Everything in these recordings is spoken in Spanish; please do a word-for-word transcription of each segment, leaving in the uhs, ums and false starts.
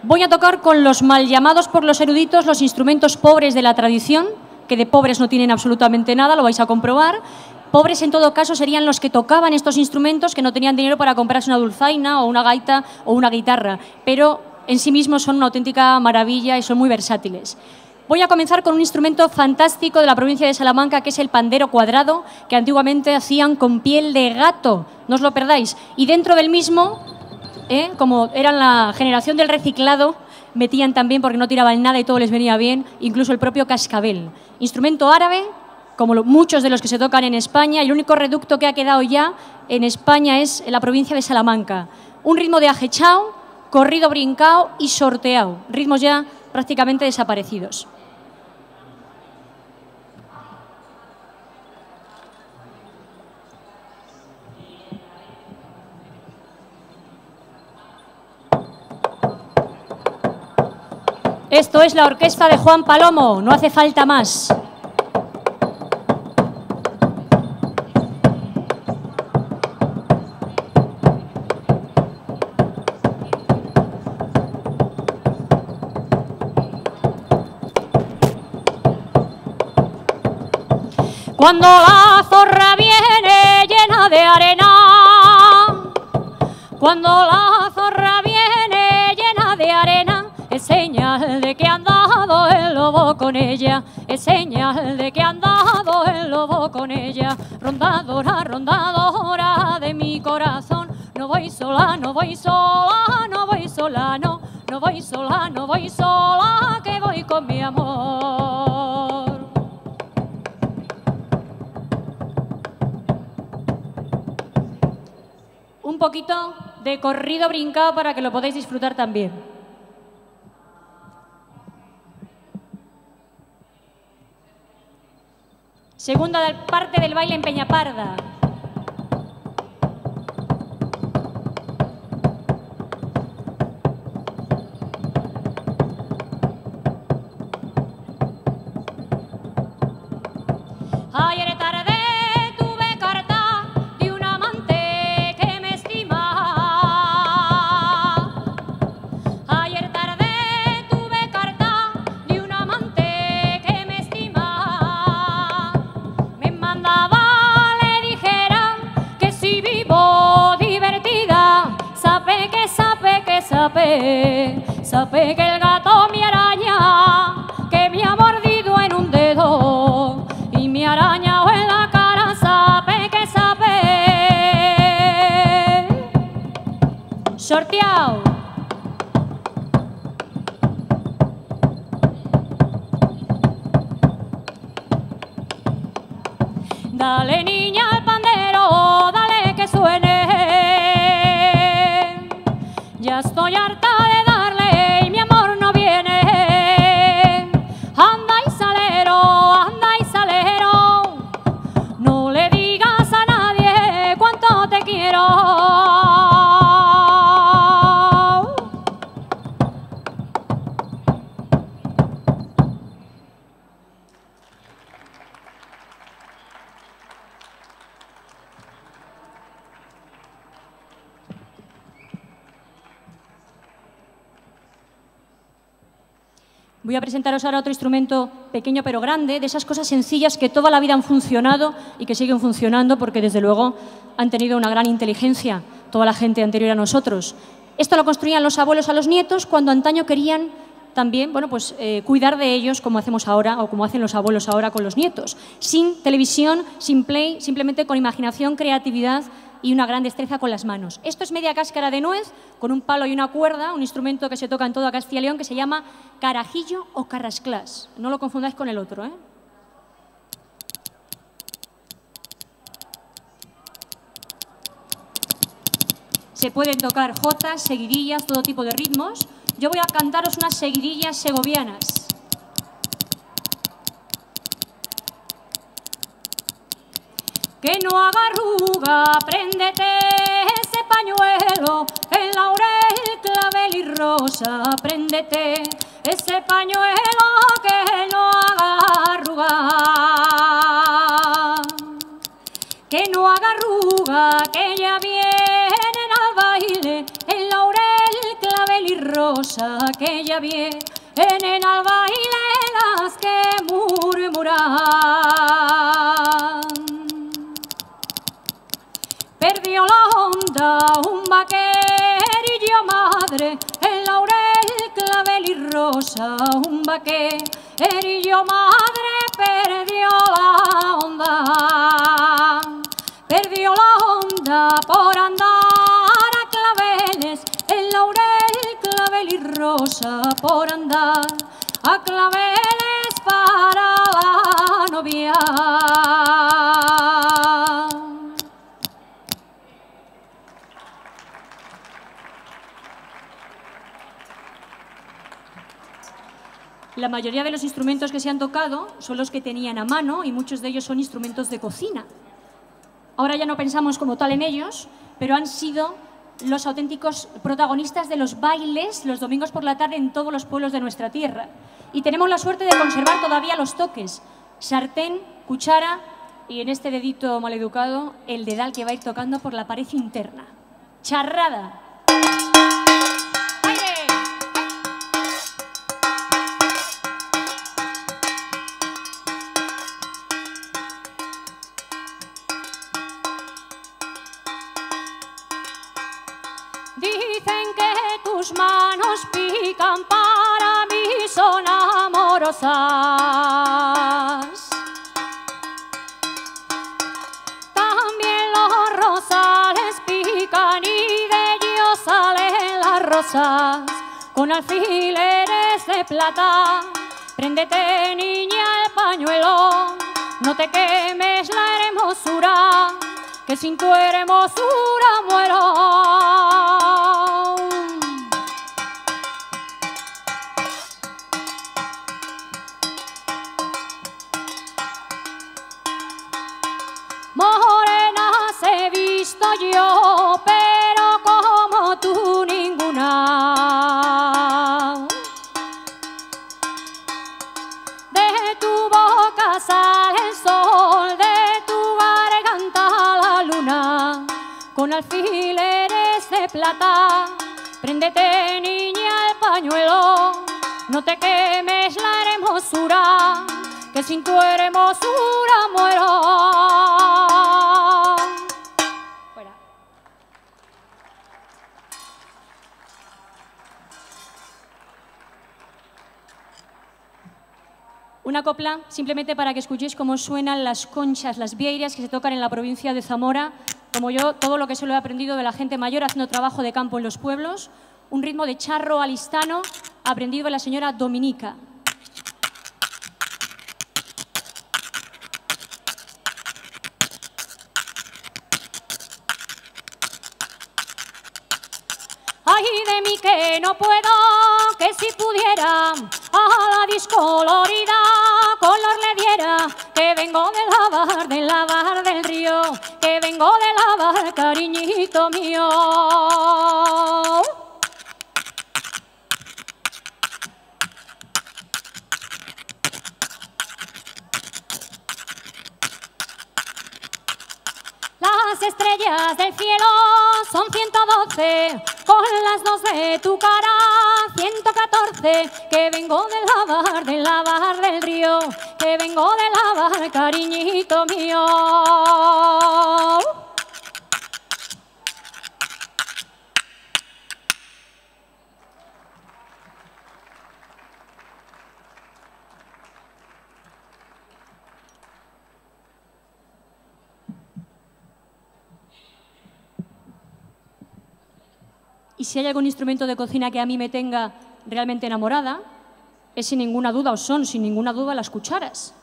Voy a tocar con los mal llamados por los eruditos los instrumentos pobres de la tradición, que de pobres no tienen absolutamente nada, lo vais a comprobar. Pobres, en todo caso, serían los que tocaban estos instrumentos, que no tenían dinero para comprarse una dulzaina o una gaita o una guitarra, pero en sí mismos son una auténtica maravilla y son muy versátiles. Voy a comenzar con un instrumento fantástico de la provincia de Salamanca, que es el pandero cuadrado, que antiguamente hacían con piel de gato, no os lo perdáis. Y dentro del mismo, ¿eh? como eran la generación del reciclado, metían también, porque no tiraban nada y todo les venía bien, incluso el propio cascabel. Instrumento árabe, como lo, muchos de los que se tocan en España, y el único reducto que ha quedado ya en España es en la provincia de Salamanca. Un ritmo de ajechao, corrido brincao y sorteao, ritmos ya prácticamente desaparecidos. Esto es la orquesta de Juan Palomo, no hace falta más. Cuando la zorra viene llena de arena, cuando la zorra viene llena de arena, es señal de que ha andado el lobo con ella, es señal de que ha andado el lobo con ella. Rondadora, rondadora de mi corazón, no voy sola, no voy sola, no voy sola, no, no voy sola, no voy sola, que voy con mi amor. Un poquito de corrido brincado para que lo podáis disfrutar también. Segunda parte del baile en Peñaparda. Ayer tarde tuve carta de un amante que me estima. Ayer tarde tuve carta de un amante que me estima. Me mandaba, le dijera que si vivo divertida, sabe que sabe que sabe, sabe que el gato me araña, que me ha mordido en un dedo y me ha arañado en la cara, sabe que sabe. Sorteado. Dale, niña, al pandero, dale que suene. Ya estoy harta de darle y mi amor no viene. Anda y salero, anda y salero, no le digas a nadie cuánto te quiero. Voy a presentaros ahora otro instrumento pequeño pero grande, de esas cosas sencillas que toda la vida han funcionado y que siguen funcionando porque desde luego han tenido una gran inteligencia toda la gente anterior a nosotros. Esto lo construían los abuelos a los nietos cuando antaño querían también, bueno, pues, eh, cuidar de ellos como hacemos ahora o como hacen los abuelos ahora con los nietos. Sin televisión, sin play, simplemente con imaginación, creatividad y una gran destreza con las manos. Esto es media cáscara de nuez con un palo y una cuerda, un instrumento que se toca en toda Castilla y León que se llama carajillo o carrasclás. No lo confundáis con el otro, ¿eh? Se pueden tocar jotas, seguidillas, todo tipo de ritmos. Yo voy a cantaros unas seguidillas segovianas. Que no haga arruga, préndete ese pañuelo, el laurel, clavel y rosa, préndete ese pañuelo que no haga arruga. Que no haga arruga, que ya vienen al baile, el laurel, clavel y rosa que ya vi en el alba y las que murmuran. Perdió la onda un vaquerillo madre, el laurel, clavel y rosa, un vaquerillo madre perdió la onda. Perdió la onda por andar a claveles, el laurel, clavel y rosa por andar a claveles para la novia. La mayoría de los instrumentos que se han tocado son los que tenían a mano y muchos de ellos son instrumentos de cocina. Ahora ya no pensamos como tal en ellos, pero han sido los auténticos protagonistas de los bailes los domingos por la tarde en todos los pueblos de nuestra tierra. Y tenemos la suerte de conservar todavía los toques: sartén, cuchara y, en este dedito maleducado, el dedal que va a ir tocando por la pared interna. Charrada. Dicen que tus manos pican, para mí son amorosas. También los rosales pican y de ellos salen las rosas. Con alfileres de plata, préndete, niña, el pañuelo. No te quemes la hermosura, que sin tu hermosura muero. Morenas he visto yo, pero como tú ninguna. De tu boca sale el sol, de tu garganta la luna. Con alfileres de plata, préndete, niña, el pañuelo. No te quemes la hermosura, que sin tu hermosura muero. Fuera. Una copla simplemente para que escuchéis cómo suenan las conchas, las vieiras que se tocan en la provincia de Zamora. Como yo, todo lo que se lo he aprendido de la gente mayor haciendo trabajo de campo en los pueblos. Un ritmo de charro alistano aprendido de la señora Dominica. Ay de mí que no puedo, que si pudiera a la discolorida color le diera, que vengo de lavar, de lavar del río, que vengo de lavar, cariñito mío. Las estrellas del cielo son ciento doce, con las dos de tu cara ciento catorce, que vengo de lavar, de lavar del río, que vengo de lavar, cariñito mío. Y si hay algún instrumento de cocina que a mí me tenga realmente enamorada, es sin ninguna duda, o son sin ninguna duda, las cucharas.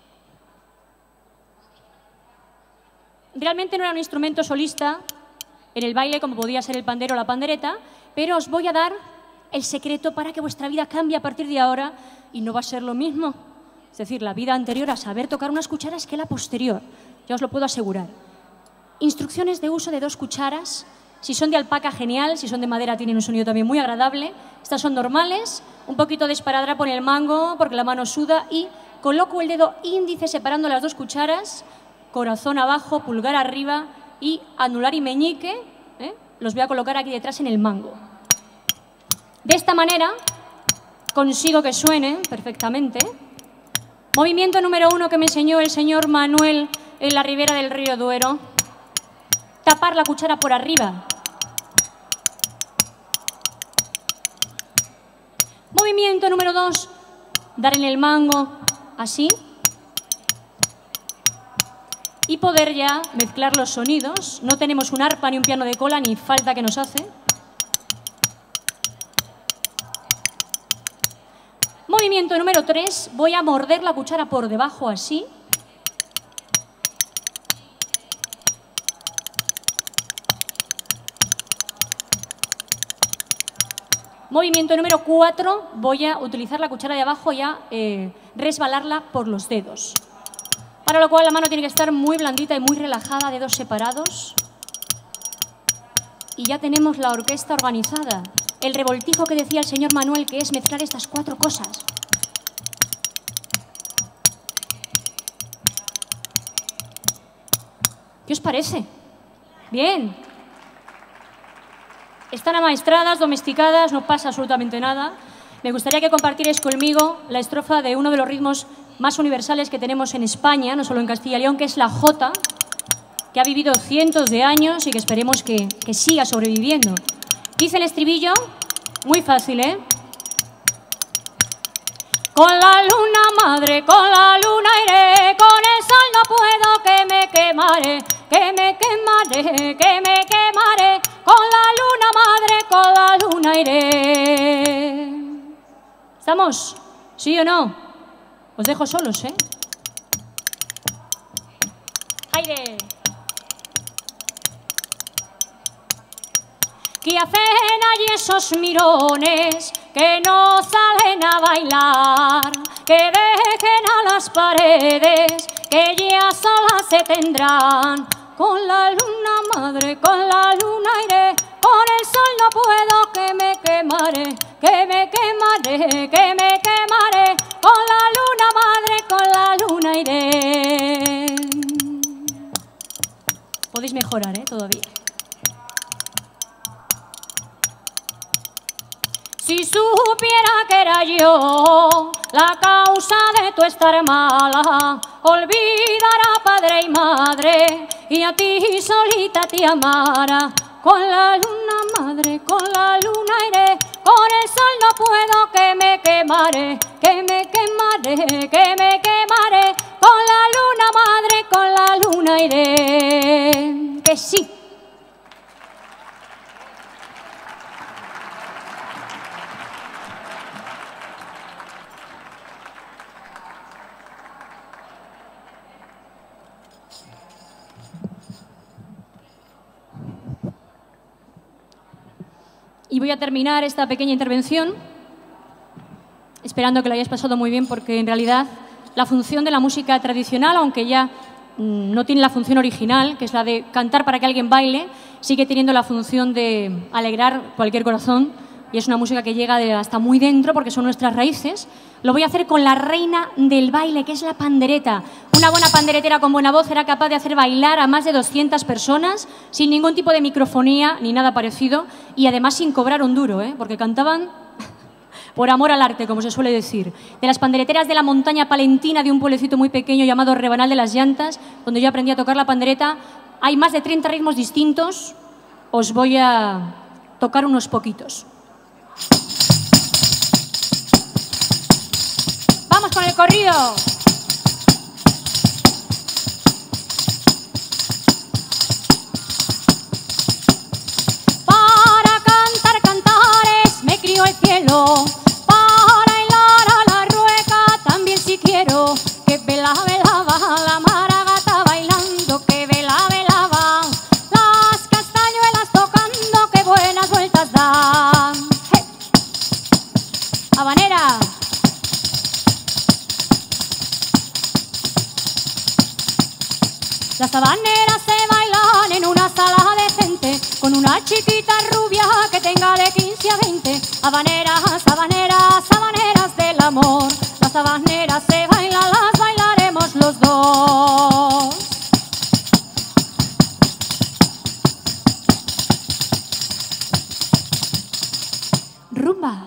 Realmente no era un instrumento solista en el baile como podía ser el pandero o la pandereta, pero os voy a dar el secreto para que vuestra vida cambie a partir de ahora y no va a ser lo mismo. Es decir, la vida anterior a saber tocar unas cucharas que la posterior, ya os lo puedo asegurar. Instrucciones de uso de dos cucharas. Si son de alpaca, genial. Si son de madera, tienen un sonido también muy agradable. Estas son normales. Un poquito de esparadrapo en el mango, porque la mano suda. Y coloco el dedo índice separando las dos cucharas. Corazón abajo, pulgar arriba. Y anular y meñique, ¿eh? Los voy a colocar aquí detrás en el mango. De esta manera consigo que suene perfectamente. Movimiento número uno que me enseñó el señor Manuel en la ribera del río Duero. Tapar la cuchara por arriba. Movimiento número dos, dar en el mango, así. Y poder ya mezclar los sonidos. No tenemos un arpa ni un piano de cola, ni falta que nos hace. Movimiento número tres, voy a morder la cuchara por debajo, así. Movimiento número cuatro, voy a utilizar la cuchara de abajo y a eh, resbalarla por los dedos. Para lo cual la mano tiene que estar muy blandita y muy relajada, dedos separados. Y ya tenemos la orquesta organizada. El revoltijo que decía el señor Manuel, que es mezclar estas cuatro cosas. ¿Qué os parece? Bien. Están amaestradas, domesticadas, no pasa absolutamente nada. Me gustaría que compartierais conmigo la estrofa de uno de los ritmos más universales que tenemos en España, no solo en Castilla y León, que es la jota, que ha vivido cientos de años y que esperemos que, que siga sobreviviendo. Dice el estribillo, muy fácil, ¿eh? Con la luna madre, con la luna iré, con el sol no puedo que me quemaré, que me quemaré, que me quemaré, con la luna madre, con la luna iré. ¿Estamos? ¿Sí o no? Os dejo solos, ¿eh? ¡Aire! ¿Qué hacen allí esos mirones que no salen a bailar? Que dejen a las paredes, que ya solas se tendrán. Con la luna madre, con la luna iré, con el sol no puedo que me quemaré, que me quemaré, que me quemaré, con la luna madre, con la luna iré. Podéis mejorar, ¿eh? Todavía. Si supiera que era yo la causa de tu estar mala, olvidara a padre y madre y a ti solita te amara. Con la luna madre, con la luna iré, con el sol no puedo que me quemaré, que me quemaré, que me quemaré, con la luna madre, con la luna iré. Que sí. Y voy a terminar esta pequeña intervención esperando que lo hayáis pasado muy bien, porque en realidad la función de la música tradicional, aunque ya mmm, no tiene la función original, que es la de cantar para que alguien baile, sigue teniendo la función de alegrar cualquier corazón, y es una música que llega de hasta muy dentro porque son nuestras raíces. Lo voy a hacer con la reina del baile, que es la pandereta. Una buena panderetera con buena voz era capaz de hacer bailar a más de doscientas personas sin ningún tipo de microfonía ni nada parecido, y además sin cobrar un duro, ¿eh? Porque cantaban por amor al arte, como se suele decir. De las pandereteras de la montaña palentina, de un pueblecito muy pequeño llamado Rebanal de las Llantas, donde yo aprendí a tocar la pandereta, hay más de treinta ritmos distintos. Os voy a tocar unos poquitos. ¡Vamos con el corrido! Para cantar cantares me crió el cielo, para bailar a la rueca también si quiero, que vela velaba la maragata bailando, que vela velaba las castañuelas tocando, que buenas vueltas dan. ¡Hey! Habanera. Las habaneras se bailan en una sala decente, con una chiquita rubia que tenga de quince a veinte. Habaneras, habaneras, habaneras del amor. Las habaneras se bailan, las bailaremos los dos. Rumba.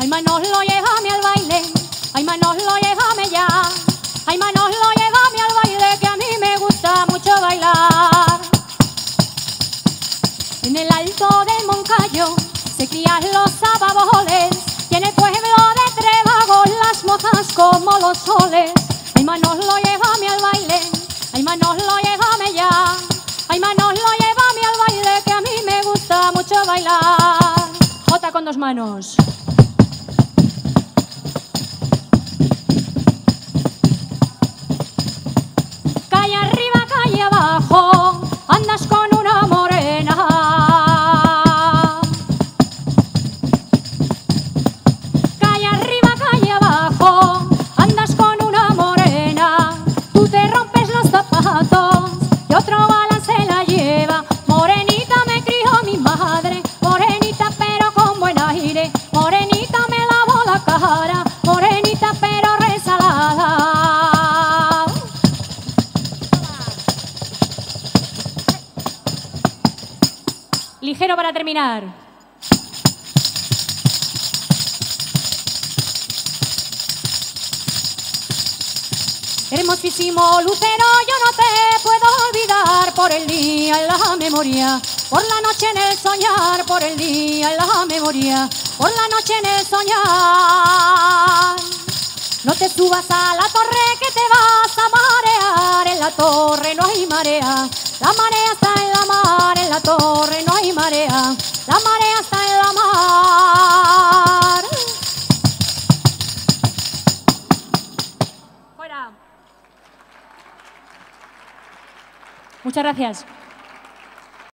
Ay, Manolo, llévame al baile. Ay, Manolo, llévame ya. Ay, Manolo, llévame al baile, que a mí me gusta mucho bailar. En el alto del Moncayo se crían los sababoles, y en el pueblo de Trébago las mozas como los soles. Ay, Manolo, llévame al baile. Ay, Manolo, llévame ya. Ay, Manolo, llévame al baile, que a mí me gusta mucho bailar. Jota con dos manos. Calle arriba, calle abajo, andas con una morena. Calle arriba, calle abajo, andas con una morena. Tú te rompes los zapatos y otro balance se la lleva. Morenita me crió mi madre, morenita pero con buen aire. Morenita me lavó la cara, morenita pero resalada. Ligero para terminar. Hermosísimo lucero, yo no te puedo olvidar, por el día en la memoria, por la noche en el soñar, por el día en la memoria, por la noche en el soñar. No te subas a la torre que te vas a marear, en la torre no hay marea, la marea está en la mar, en la torre no hay marea, la marea está en la mar. Fuera. Muchas gracias.